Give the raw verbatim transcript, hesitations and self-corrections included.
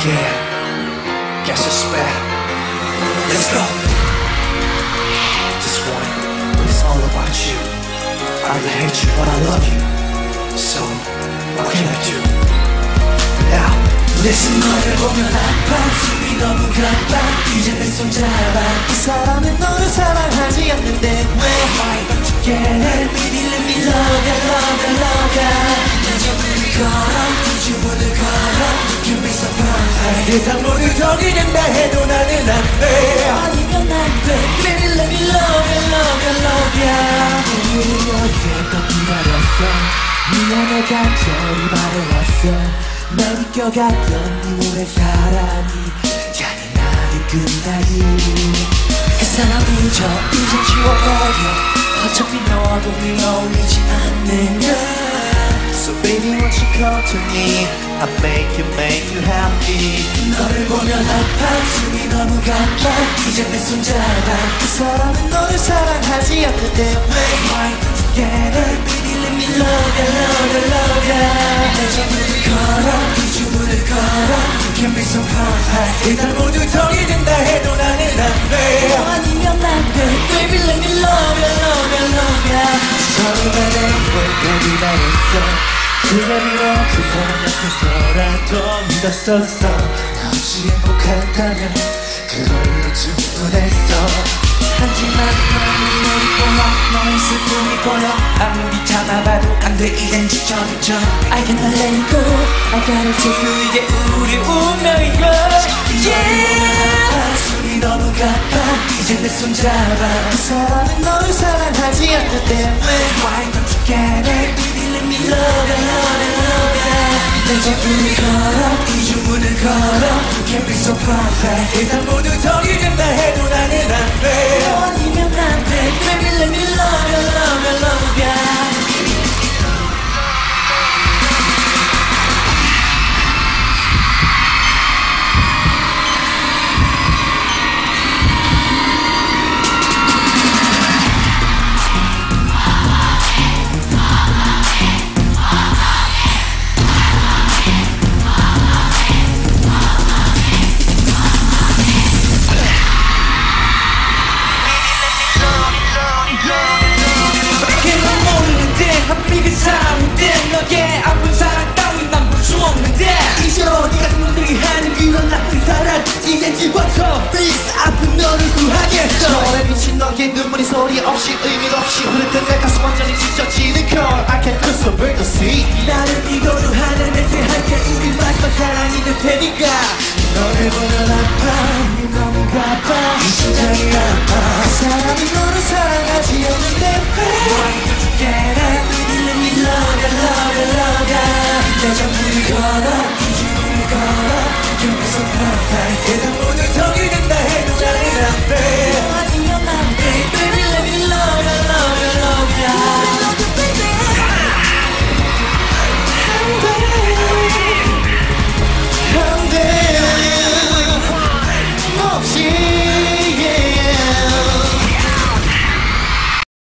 again. Guess it's bad. Let's go. This one is all about you. I really hate you, but I love you. So what can I do? Now listen. 너를 보면 아파. 숨이 너무 가빠. 이제 내 손 잡아. 이 사람은 너를 사랑하지 않는데 왜? Why don't you get it? Baby let me love you, love you, love you. 내 전부를 걸어, 두 주문을 걸어. You can be so perfect. 세상 모두 정이 된다 해도 나는 안 돼. 아니면 안 돼. Baby let me love you, love you, love you. 어제껏 기다렸어. 미안해 간절히 바래왔어. 날 이겨갔던 이 오랜 사랑이 잔인하게 끝나기. 그 사람이죠 이젠 지워버려. 어차피 너하고 우리 어울리지 않는. So baby won't you come to me. I'll make you, make you happy. 너를 보면 아파. 숨이 너무 가빠. 이제 내 손 잡아. 그 사람은 너를 사랑하지 않는데 왜? Why don't you get it? Baby let me love you, love you, love you. 내 전부를 걸어, 이 주문을 걸어. You can be so perfect. 세상 모두 정이 된다 해도 나는 안 돼. 아니면 안 돼. Baby let me love you, love you, love you. 서로가 내 꼴까지 기다렸어. 그가 밀어 그 사람 옆에서라도 믿었었어. 나 없이 행복했다면 그걸로 충분했어. 하지만 너는 널 보여 너의 슬픔이 보여. 아무리 참아봐도 안 돼 이젠 지쳐져. I cannot let you go. I gotta take you. 이게 우리 운명이야. Yeah. 숨이 너무 가빠. 이제 내 손 잡아. 그 사람은 너를 사랑하지 않는데 왜? Why don't you get it? Baby let me love you, love you, love you. 내 전부를 걸어, 이 주문을 걸어. You can be so perfect. 세상 모두 정이 된다 해도 나는 안 돼. 너 아니면 안 돼. Baby let me love you, love you, love you. 너의 아픈 사랑 따윈 난 볼 수 없는데. 이제 어디 같은 놈들이 하는 그런 나쁜 사랑 이젠 집어쳐. Please 아픈 너를 구하겠어. 너의 비친 너의 눈물이 소리 없이 의미 없이 흐르던 내 가슴 완전히 찢어지는 걸 I can't control the sea. 나를 이거로 하나 맹세할게. 우리 마지막 사랑이 될 테니까. 너를 보면 아파.